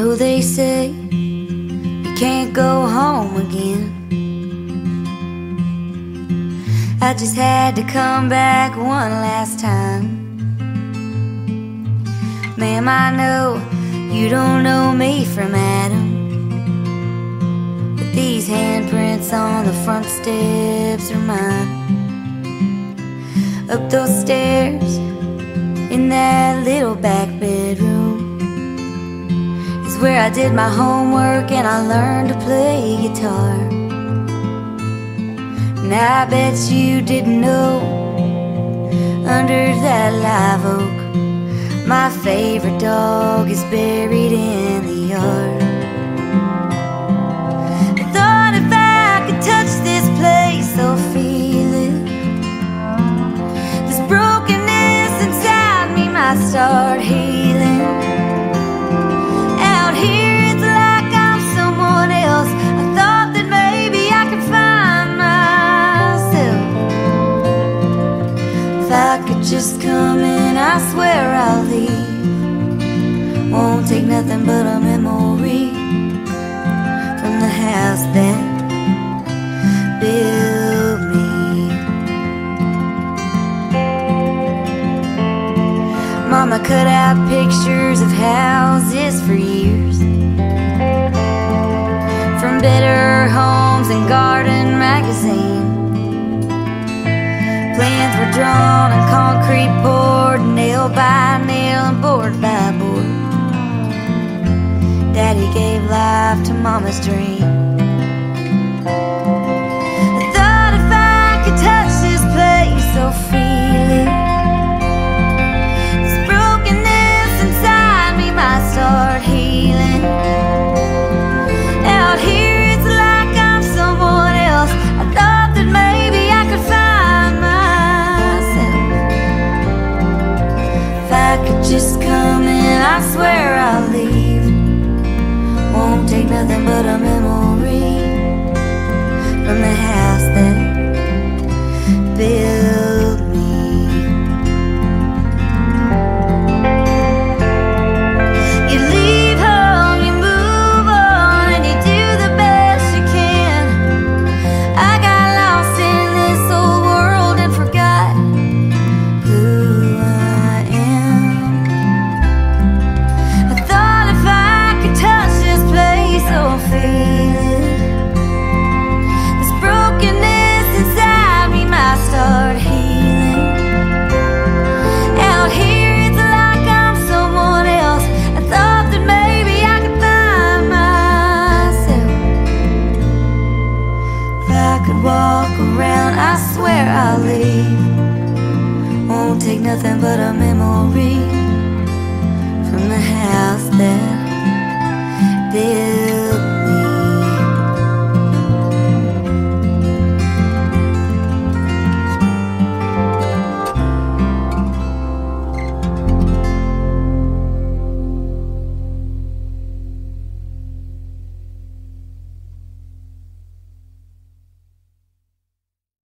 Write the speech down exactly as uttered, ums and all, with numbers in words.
know they say you can't go home again. I just had to come back one last time. Ma'am, I know you don't know me from Adam, but these handprints on the front steps are mine. Up those stairs in that little back bedroom is where I did my homework and I learned to play guitar. And I bet you didn't know, under that live oak, my favorite dog is buried in the yard. I thought if I could touch this place or feel it, this brokenness inside me might start healing. Out here it's like I'm someone else. I thought that maybe I could find myself. If I could just come in, I swear I'll leave. Won't take nothing but a memory from the house that built me. Mama cut out pictures of houses for years, from Better Homes and Garden magazine. Plans were drawn and concrete poured, nail by nail and board by board. Daddy gave life to Mama's dream. I thought if I could touch this place or feel it, this brokenness inside me might start healing. Out here it's like I'm someone else. I thought that maybe I could find myself. If I could just come in, I swear I'll leave. Won't take nothing but a memory from the house that built me. You leave home, you move on, and you do the best you can. I got lost in this old world and forgot who I am. I thought if I could touch this place or feel it, this brokenness inside me might start healing. Out here it's like I'm someone else. I thought that maybe I could find myself. If I could walk around, I swear I'll leave. Won't take nothing but a memory from the house that built